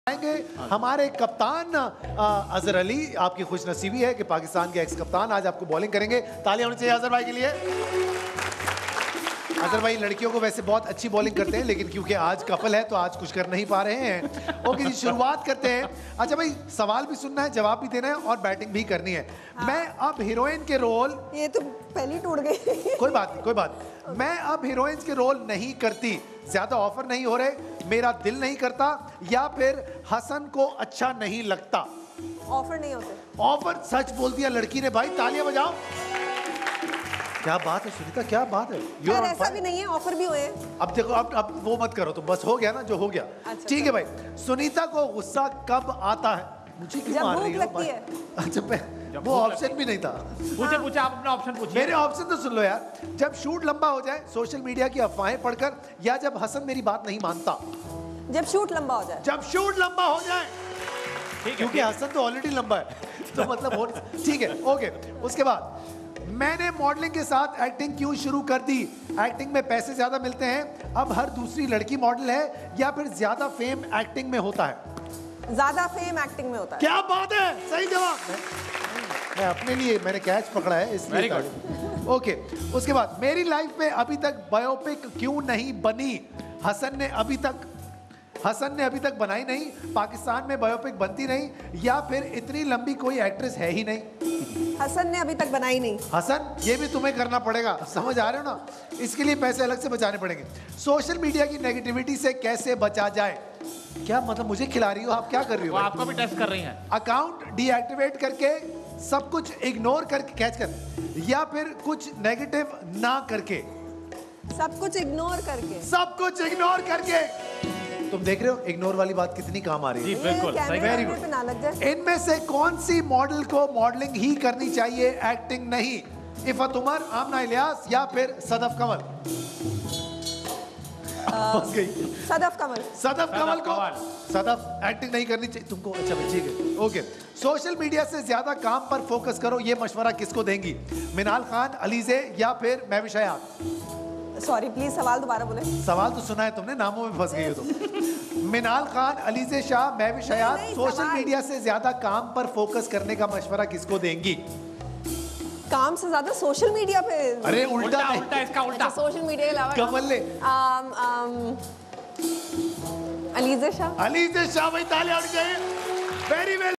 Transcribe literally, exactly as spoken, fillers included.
आएंगे हमारे कप्तान अजहर अली। आपकी खुशनसीबी है कि पाकिस्तान के एक्स कप्तान आज आपको बॉलिंग करेंगे। तालियां होनी चाहिए अजहर भाई के लिए। अजहर भाई लड़कियों को वैसे बहुत अच्छी बॉलिंग करते हैं, लेकिन क्योंकि आज कपल है तो आज कुछ कर नहीं पा रहे हैं। ओके जी, शुरुआत करते हैं। अच्छा भाई, सवाल भी सुनना है, जवाब भी देना है और बैटिंग भी करनी है। हाँ। मैं अब हीरोइन के रोल, ये तो पहले टूट गई। कोई बात नहीं, कोई बात नहीं। मैं अब हीरोइन के रोल नहीं करती, ज्यादा ऑफर नहीं हो रहे, मेरा दिल नहीं करता, या फिर हसन को अच्छा नहीं लगता। ऑफर नहीं होते। ऑफर सच बोल दिया लड़की ने भाई, तालियां बजाओ। क्या बात है सुनीता, क्या बात है। यार ऐसा भी नहीं है, ऑफर भी हुए हैं। अब देखो, अब अब वो मत करो, तो बस हो गया ना जो हो गया। अच्छा, ठीक है भाई। सुनीता को गुस्सा कब आता है? मुझे क्यों मार रही हो? लगती है। अच्छा, मैं वो ऑप्शन भी नहीं था। पूछे पूछे आप अपना ऑप्शन पूछिए। मेरे ऑप्शन तो सुन लो यार। जब शूट लंबा हो जाए, सोशल मीडिया की अफवाहें पढ़कर, या जब हसन मेरी बात नहीं मानता। जब शूट लंबा हो जाए। जब शूट लंबा हो जाए, क्योंकि हसन तो ऑलरेडी लंबा है तो मतलब हो, ठीक है। ओके, उसके बाद मैंने मॉडलिंग के साथ एक्टिंग क्यों शुरू कर दी? एक्टिंग में पैसे ज्यादा मिलते हैं, अब हर दूसरी लड़की मॉडल है, या फिर ज्यादा फेम एक्टिंग में होता है? ज्यादा फेम एक्टिंग में होता है। क्या बात है, सही जवाब। मैं, मैं अपने लिए मैंने कैच पकड़ा है इसलिए। ओके, उसके बाद मेरी लाइफ में अभी तक बायोपिक क्यों नहीं बनी? हसन ने अभी तक हसन ने अभी तक बनाई नहीं, पाकिस्तान में बायोपिक बनती नहीं, या फिर इतनी लंबी कोई एक्ट्रेस है ही नहीं। हसन ने अभी तक बनाई नहीं। हसन, ये भी तुम्हें करना पड़ेगा, समझ आ रहे हो ना? इसके लिए पैसे अलग से बचाने पड़ेंगे। सोशल मीडिया की नेगेटिविटी से कैसे बचा जाए? क्या मतलब मुझे खिला रही हो आप? क्या कर रही हो? आपको भी टेस्ट कर रही हैं। अकाउंट डीएक्टिवेट करके, सब कुछ इग्नोर करके, कैच कर, या फिर कुछ नेगेटिव ना करके? सब कुछ इग्नोर करके। सब कुछ इग्नोर करके। तुम देख रहे हो इग्नोर वाली बात कितनी काम आ रही है। जी बिल्कुल सही। Very good. इनमें से कौन सी मॉडल को मॉडलिंग ही करनी चाहिए, एक्टिंग नहीं? इफत उमर, आमना इलियास, या फिर सदफ कमल? फंस गई। सदफ कमल। सदफ कमल को सदफ एक्टिंग नहीं करनी चाहिए तुमको। अच्छा ठीक है, ओके। सोशल मीडिया से ज्यादा काम पर फोकस करो, ये मशवरा किसको देंगी? मिनाल खान, अलीजे, या फिर महविश हयात? सॉरी प्लीज सवाल दोबारा बोले। सवाल तो सुना है तुमने, नामों में फंस गई हो तुम। मिनाल खान, अलीजे शाह, महविश हयात सोशल मीडिया से ज्यादा काम पर फोकस करने का मशवरा किसको देंगी? काम से ज्यादा सोशल मीडिया पे। अरे उल्टा उल्टा, उल्टा इसका उल्टा। अच्छा, सोशल मीडिया के अलावा कमल ने आम, आम, अलीजे शाह। अलीजे शाह भाई, तालियां होनी चाहिए। Very well.